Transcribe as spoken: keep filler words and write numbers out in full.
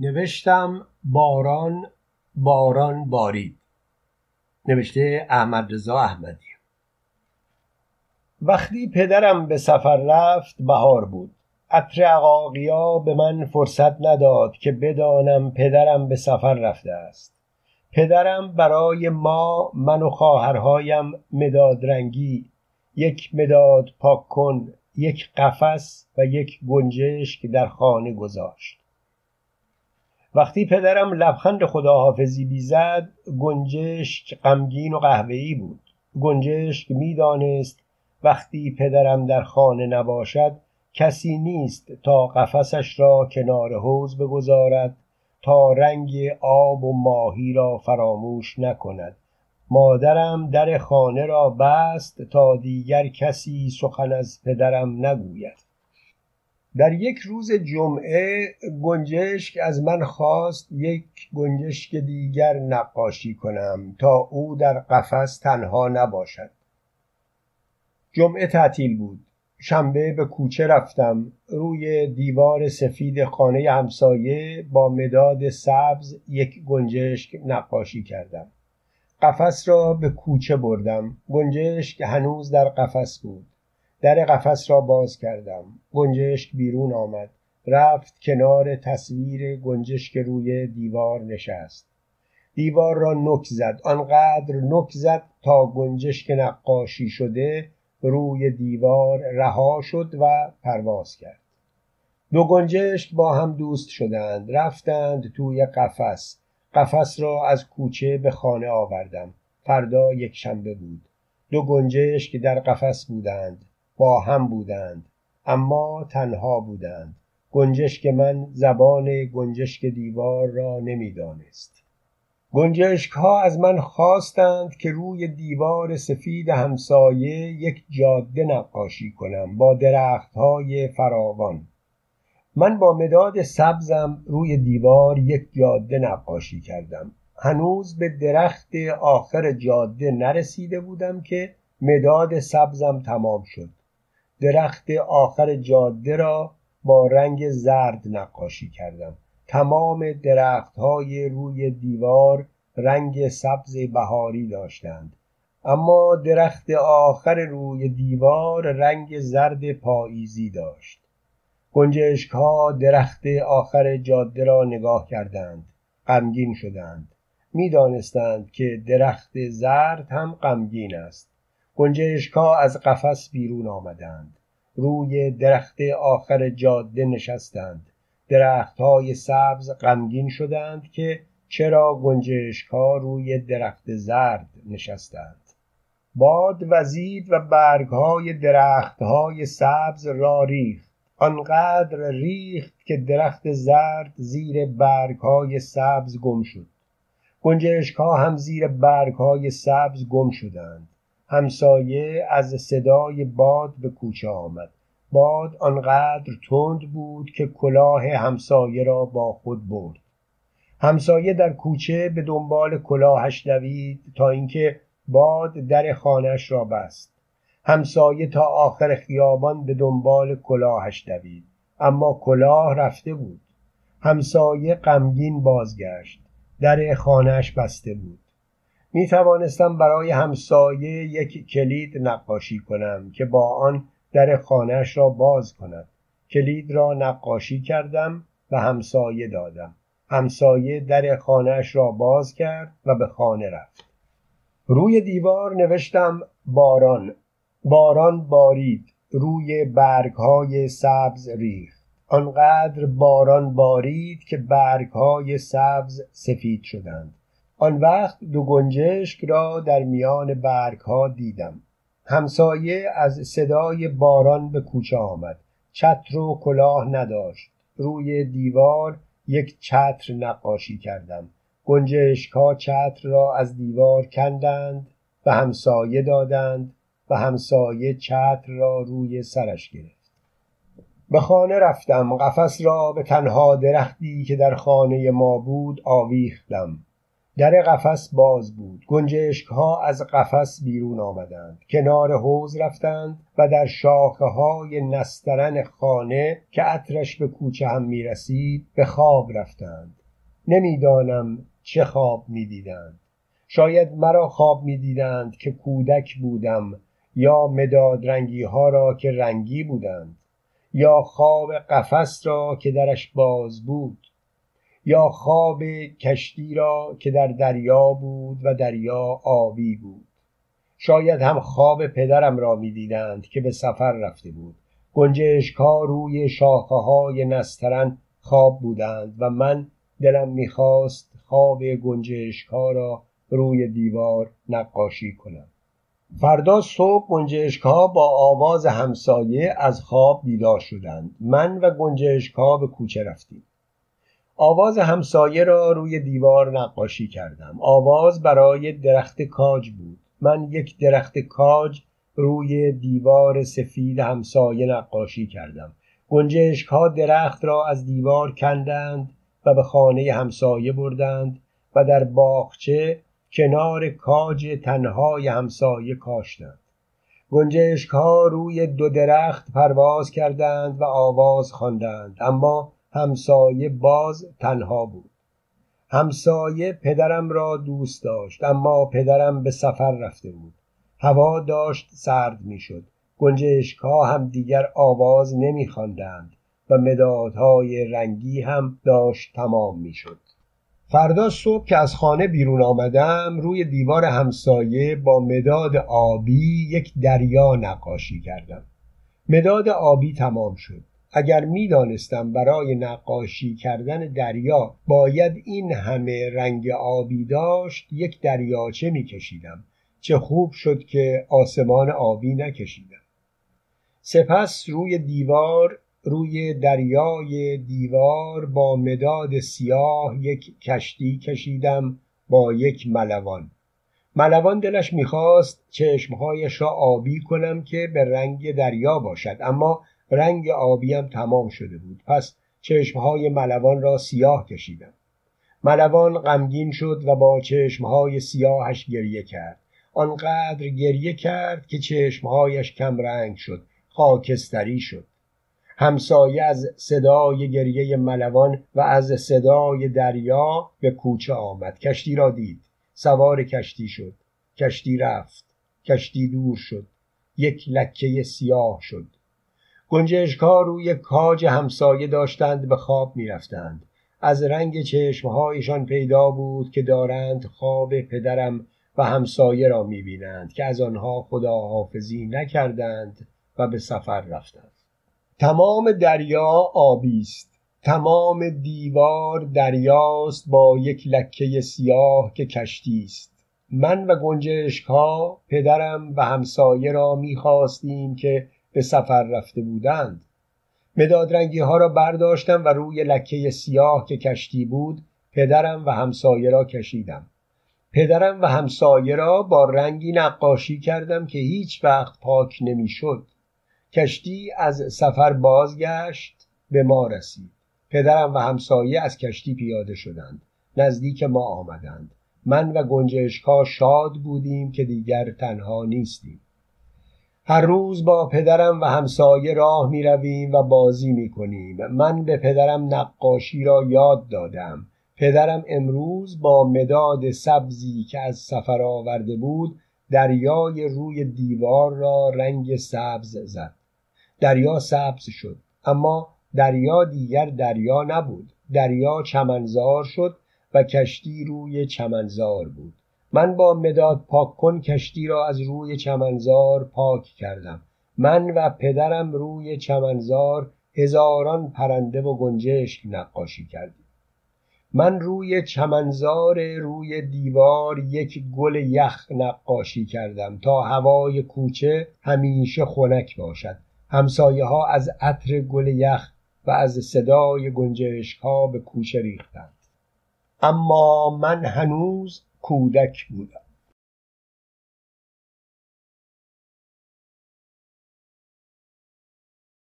نوشتم باران باران بارید. نوشته احمد رضا احمدی. وقتی پدرم به سفر رفت بهار بود. عطر عقاقیا به من فرصت نداد که بدانم پدرم به سفر رفته است. پدرم برای ما من و خواهرهایم مداد رنگی، یک مداد پاک کن، یک قفس و یک گنجشک در خانه گذاشت. وقتی پدرم لبخند خداحافظی بیزد، گنجشک غمگین و قهوه‌ای بود. گنجشک می‌دانست وقتی پدرم در خانه نباشد کسی نیست تا قفسش را کنار حوض بگذارد تا رنگ آب و ماهی را فراموش نکند. مادرم در خانه را بست تا دیگر کسی سخن از پدرم نگوید. در یک روز جمعه گنجشک از من خواست یک گنجشک دیگر نقاشی کنم تا او در قفس تنها نباشد. جمعه تعطیل بود. شنبه به کوچه رفتم. روی دیوار سفید خانه همسایه با مداد سبز یک گنجشک نقاشی کردم. قفس را به کوچه بردم. گنجشک هنوز در قفس بود. در قفس را باز کردم. گنجشک بیرون آمد. رفت کنار تصویر گنجشک روی دیوار نشست. دیوار را نوک زد. آنقدر نوک زد تا گنجشک نقاشی شده روی دیوار رها شد و پرواز کرد. دو گنجشک با هم دوست شدند. رفتند توی قفس. قفس را از کوچه به خانه آوردم. فردا یک شنبه بود. دو گنجشک در قفس بودند. با هم بودند اما تنها بودند. گنجشک من زبان گنجشک دیوار را نمیدانست. گنجشک ها از من خواستند که روی دیوار سفید همسایه یک جاده نقاشی کنم با درخت های فراوان. من با مداد سبزم روی دیوار یک جاده نقاشی کردم. هنوز به درخت آخر جاده نرسیده بودم که مداد سبزم تمام شد. درخت آخر جاده را با رنگ زرد نقاشی کردم. تمام درخت‌های روی دیوار رنگ سبز بهاری داشتند، اما درخت آخر روی دیوار رنگ زرد پاییزی داشت. گنجشک‌ها درخت آخر جاده را نگاه کردند. غمگین شدند. می‌دانستند که درخت زرد هم غمگین است. گنجشک‌ها از قفس بیرون آمدند. روی درخت آخر جاده نشستند. درخت‌های سبز غمگین شدند که چرا گنجشک‌ها روی درخت زرد نشستند. باد وزید و برگ‌های درخت‌های سبز را ریخت. آنقدر ریخت که درخت زرد زیر برگ‌های سبز گم شد. گنجشک‌ها هم زیر برگ‌های سبز گم شدند. همسایه از صدای باد به کوچه آمد. باد آنقدر تند بود که کلاه همسایه را با خود برد. همسایه در کوچه به دنبال کلاهش دوید تا اینکه باد در خانه‌اش را بست. همسایه تا آخر خیابان به دنبال کلاهش دوید، اما کلاه رفته بود. همسایه غمگین بازگشت. در خانه‌اش بسته بود. می توانستم برای همسایه یک کلید نقاشی کنم که با آن در خانه‌اش را باز کند. کلید را نقاشی کردم و همسایه دادم. همسایه در خانه‌اش را باز کرد و به خانه رفت. روی دیوار نوشتم باران باران بارید. روی برگ‌های سبز ریخت. آنقدر باران بارید که برگ‌های سبز سفید شدند. آن وقت دو گنجشک را در میان برگ‌ها دیدم. همسایه از صدای باران به کوچه آمد. چتر و کلاه نداشت. روی دیوار یک چتر نقاشی کردم. گنجشک‌ها چتر را از دیوار کندند و همسایه دادند و همسایه چتر را روی سرش گرفت. به خانه رفتم. قفس را به تنها درختی که در خانه ما بود آویختم. در قفس باز بود. گنجشک ها از قفس بیرون آمدند، کنار حوض رفتند و در شاخه های نسترن خانه که عطرش به کوچه هم می رسید به خواب رفتند. نمیدانم چه خواب می دیدند. شاید مرا خواب می دیدند که کودک بودم، یا مداد رنگی ها را که رنگی بودند، یا خواب قفس را که درش باز بود، یا خواب کشتی را که در دریا بود و دریا آبی بود. شاید هم خواب پدرم را می دیدند که به سفر رفته بود. گنجشک ها روی شاخه های نسترن خواب بودند و من دلم می خواست خواب گنجشک ها را روی دیوار نقاشی کنم. فردا صبح گنجشک ها با آواز همسایه از خواب بیدار شدند. من و گنجشک ها به کوچه رفتیم. آواز همسایه را روی دیوار نقاشی کردم. آواز برای درخت کاج بود. من یک درخت کاج روی دیوار سفید همسایه نقاشی کردم. گنجشک ها درخت را از دیوار کندند و به خانه همسایه بردند و در باغچه کنار کاج تنهای همسایه کاشتند. گنجشک ها روی دو درخت پرواز کردند و آواز خواندند، اما همسایه باز تنها بود. همسایه پدرم را دوست داشت، اما پدرم به سفر رفته بود. هوا داشت سرد می شد. گنجشک ها هم دیگر آواز نمی خواندند و مدادهای رنگی هم داشت تمام می شد. فردا صبح که از خانه بیرون آمدم، روی دیوار همسایه با مداد آبی یک دریا نقاشی کردم. مداد آبی تمام شد. اگر می دانستم برای نقاشی کردن دریا باید این همه رنگ آبی داشت، یک دریاچه می کشیدم. چه خوب شد که آسمان آبی نکشیدم. سپس روی دیوار روی دریای دیوار با مداد سیاه یک کشتی کشیدم با یک ملوان. ملوان دلش می‌خواست چشمهایش را آبی کنم که به رنگ دریا باشد، اما رنگ آبیم تمام شده بود. پس چشمهای ملوان را سیاه کشیدم. ملوان غمگین شد و با چشمهای سیاهش گریه کرد. آنقدر گریه کرد که چشمهایش کم رنگ شد، خاکستری شد. همسایه از صدای گریه ملوان و از صدای دریا به کوچه آمد. کشتی را دید. سوار کشتی شد. کشتی رفت. کشتی دور شد. یک لکه سیاه شد. گنجشک ها روی کاج همسایه داشتند به خواب می رفتند. از رنگ چشمهایشان پیدا بود که دارند خواب پدرم و همسایه را می بینند که از آنها خداحافظی نکردند و به سفر رفتند. تمام دریا آبی است. تمام دیوار دریاست با یک لکه سیاه که کشتی است. من و گنجشک ها پدرم و همسایه را می خواستیم که به سفر رفته بودند. مداد رنگی ها را برداشتم و روی لکه سیاه که کشتی بود پدرم و همسایه را کشیدم. پدرم و همسایه را با رنگی نقاشی کردم که هیچ وقت پاک نمی شد. کشتی از سفر بازگشت به ما رسید. پدرم و همسایه از کشتی پیاده شدند. نزدیک ما آمدند. من و گنجشک ها شاد بودیم که دیگر تنها نیستیم. هر روز با پدرم و همسایه راه می رویم و بازی می کنیم. من به پدرم نقاشی را یاد دادم. پدرم امروز با مداد سبزی که از سفر آورده بود دریای روی دیوار را رنگ سبز زد. دریا سبز شد، اما دریا دیگر دریا نبود. دریا چمنزار شد و کشتی روی چمنزار بود. من با مداد پاک کن کشتی را از روی چمنزار پاک کردم. من و پدرم روی چمنزار هزاران پرنده و گنجشک نقاشی کردیم. من روی چمنزار روی دیوار یک گل یخ نقاشی کردم تا هوای کوچه همیشه خنک باشد. همسایه ها از عطر گل یخ و از صدای گنجشک ها به کوچه ریختند. اما من هنوز کودک بودم.